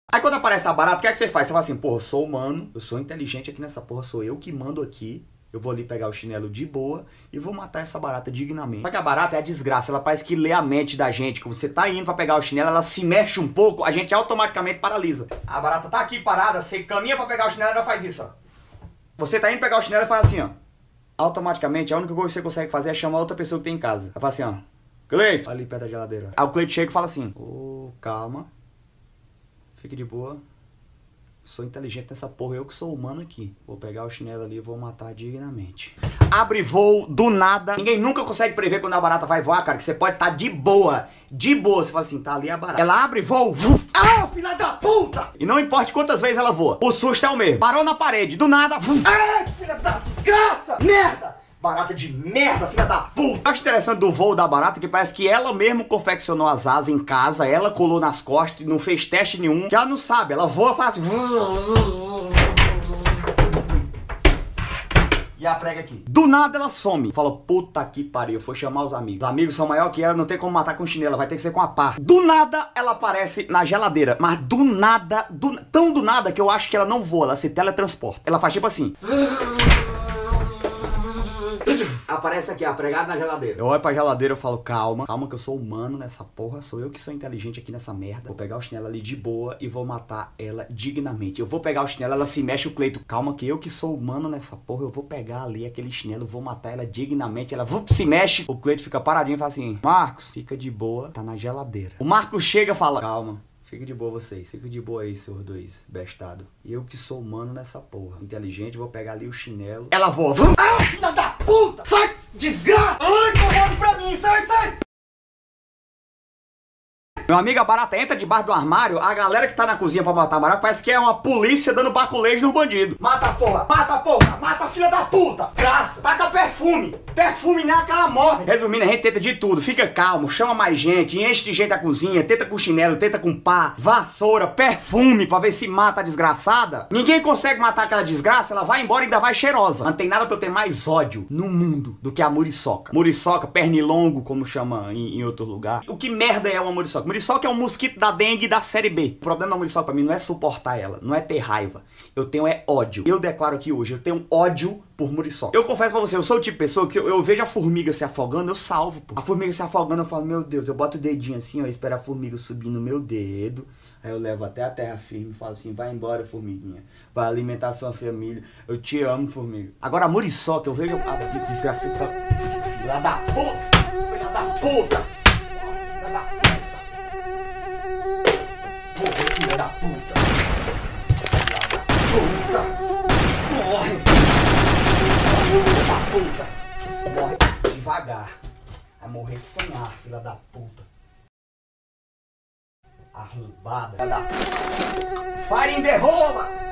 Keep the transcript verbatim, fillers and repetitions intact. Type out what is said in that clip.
Aí quando aparece a barata, o que é que você faz? Você fala assim, porra, eu sou humano, eu sou inteligente aqui nessa porra, sou eu que mando aqui. Eu vou ali pegar o chinelo de boa e vou matar essa barata dignamente. Só que a barata é a desgraça, ela parece que lê a mente da gente. Quando você tá indo pra pegar o chinelo, ela se mexe um pouco, a gente automaticamente paralisa. A barata tá aqui parada, você caminha pra pegar o chinelo, ela faz isso, ó. Você tá indo pegar o chinelo e faz assim, ó. Automaticamente, a única coisa que você consegue fazer é chamar outra pessoa que tem em casa. Ela fala assim, ó. Cleito, ali perto da geladeira. Aí o Cleito chega e fala assim, ô, calma. Fique de boa. Sou inteligente nessa porra, eu que sou humano aqui. Vou pegar o chinelo ali e vou matar dignamente. Abre voo do nada. Ninguém nunca consegue prever quando a barata vai voar, cara. Que você pode estar de boa. De boa. Você fala assim, tá ali a barata. Ela abre voo. Uf, ah, filha da puta! E não importa quantas vezes ela voa. O susto é o mesmo. Parou na parede. Do nada. Uf, ah, filha da desgraça! Merda! Barata de merda, filha da puta! Eu acho interessante do voo da barata que parece que ela mesmo confeccionou as asas em casa, ela colou nas costas, não fez teste nenhum, que ela não sabe, ela voa fácil. E a prega aqui. Do nada ela some. Fala, puta que pariu, foi chamar os amigos. Os amigos são maior que ela, não tem como matar com chinela, vai ter que ser com a pá. Do nada ela aparece na geladeira, mas do nada, do, tão do nada que eu acho que ela não voa, ela se teletransporta. Ela faz tipo assim. Aparece aqui, ó, pregado na geladeira. Eu olho pra geladeira e falo, calma, calma que eu sou humano nessa porra, sou eu que sou inteligente aqui nessa merda. Vou pegar o chinelo ali de boa e vou matar ela dignamente. Eu vou pegar o chinelo, ela se mexe, o Cleito, calma que eu que sou humano nessa porra, eu vou pegar ali aquele chinelo, vou matar ela dignamente. Ela vup, se mexe, o Cleito fica paradinho e fala assim, Marcos, fica de boa, tá na geladeira. O Marcos chega e fala, calma. Fica de boa vocês, fica de boa aí, seus dois bestados. Eu que sou humano nessa porra. Inteligente, vou pegar ali o chinelo. Ela voa. Ah, filha da puta! Sai, desgraça! Ai, incomoda pra mim, sai, sai! Meu amigo, a barata entra debaixo do armário, a galera que tá na cozinha pra matar a barata parece que é uma polícia dando baculejo no bandido. Mata a porra, mata a porra, mata a filha da puta! Graça! Taca perfume! Perfume nela que ela morre! Resumindo, a gente tenta de tudo, fica calmo, chama mais gente, enche de gente a cozinha, tenta com chinelo, tenta com pá, vassoura, perfume pra ver se mata a desgraçada. Ninguém consegue matar aquela desgraça, ela vai embora e ainda vai cheirosa. Não tem nada pra eu ter mais ódio no mundo do que a muriçoca. Muriçoca, pernilongo, como chama em, em outro lugar. O que merda é uma muriçoca? Muriçoca é um mosquito da dengue da série B. O problema da muriçoca pra mim não é suportar ela, não é ter raiva. Eu tenho é ódio. Eu declaro aqui hoje, eu tenho ódio por muriçoca. Eu confesso pra você, eu sou o tipo de pessoa que eu, eu vejo a formiga se afogando, eu salvo, pô. A formiga se afogando, eu falo, meu Deus, eu boto o dedinho assim, ó, espero a formiga subir no meu dedo. Aí eu levo até a terra firme e falo assim, vai embora, formiguinha. Vai alimentar sua família. Eu te amo, formiga. Agora a muriçoca, eu vejo a desgraçada. Filha da puta! Filha da puta! Filha da puta! Filha da puta! Filha da puta! Morre! Filha da puta! Morre devagar. Vai morrer sem ar, filha da puta. Arrombada. Filha da puta. Fire in the Roma!